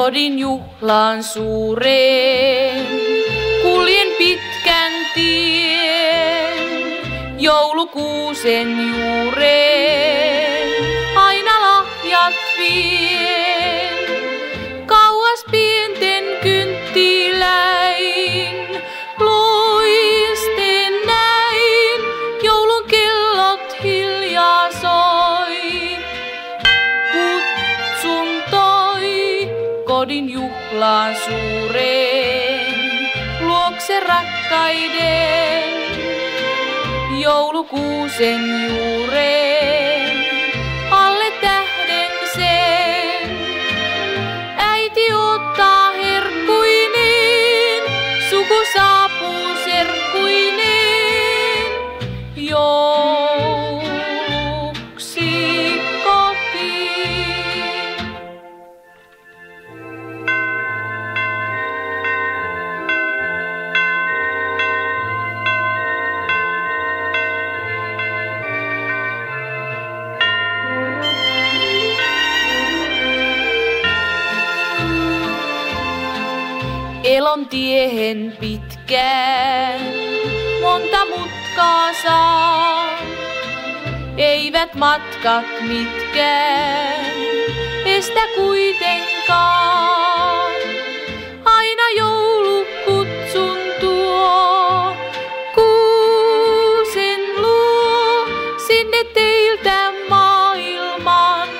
kodin juhlaan suureen. Kuljen pitkän tien, joulukuusen juureen. Aina lahjat vien, kauas pienten kynttiläin. Loisten näin, joulun kellot hiljaa soi. Kutsun toi kodin juhlaan suureen, luokse rakkaiden joulukuusen juureen. Alle tähden sen äiti ottaa herkkuineen, suku saapuu serkkuineen jouluksi kotiin. Elon tiehen pitkään, monta mutkaa saa. Eivät matkat mitkään estä kuitenkaan. Aina joulukutsun tuo kuusen luo, sinne teiltä maailman.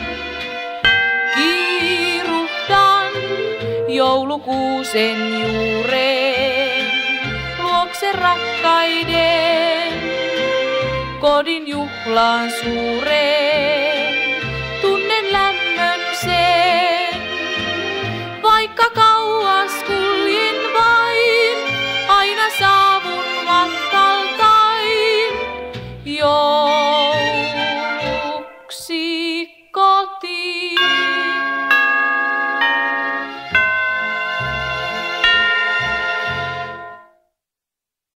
Kiiruhdan joulukuusen juureen, luokse rakkaiden kodin juhlaan suureen.